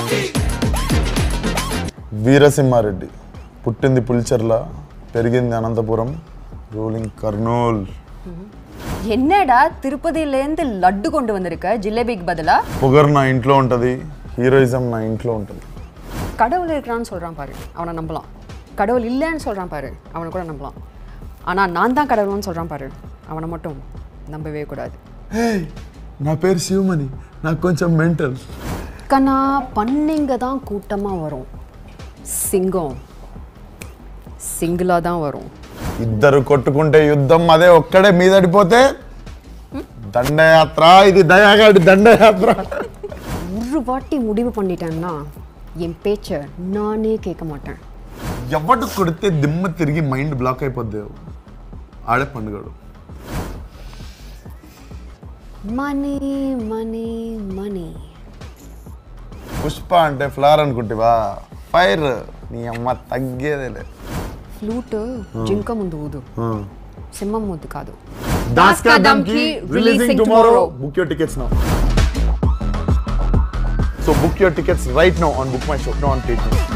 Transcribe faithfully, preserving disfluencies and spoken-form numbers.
వీరసింహారెడ్డి పుట్టింది పులిచెర్ల, పెరిగింది అనంతపురం, రూలింగ్ కర్నూల్. என்னடா திருப்பதியிலேருந்து லட்டு கொண்டு வந்திருக்க ஜிலேபிக்கு பதிலா? పొగర్ నా ఇంట్లో ఉంటుంది, హీరోయిజం నా ఇంట్లో ఉంటుంది. கடவுள் இருக்கிறான்னு சொல்கிறான் பாரு, அவனை நம்பலாம். கடவுள் இல்லைன்னு சொல்கிறான் பாரு, அவனை கூட நம்பலாம். ஆனால் நான் தான் கடவுள்னு சொல்கிறான் பாரு, அவனை மட்டும் நம்பவே கூடாது. నా పేరు శివమణి, నాకు కొంచెం మెంటల్. కన్నా పన్నింగ தான் கூட்டமாக வரும், సింగం సింగిలా தான் வரும். ఇద్దరు కొట్టుకుంటే యుద్ధం, అదే ఒక్కడే మీదడిపోతే దండయాత్ర. ఇది దయాగాడి దండయాత్ర. ஒரு வாட்டி முடிவு பண்ணிட்டேன்னா என் பேச்சை நானே கேட்க மாட்டேன். ఎవడు కొడితే దిమ్మ తిరిగి మైండ్ బ్లాక్ అయిపోద్ది, ఆడే పండుగడు. Money money money. పుష్ప అంటే ఫ్లవర్ అనుకుంటేవా, ఫైర్. నీ అమ్మ తగ్గేదేలే. ఫ్లూట్ జింక ముందు ఊదు, సింహం ముందు కాదు. Das Ka Damki releasing tomorrow. Book your tickets now. So book your tickets right now on Book My Show, no on Patreon.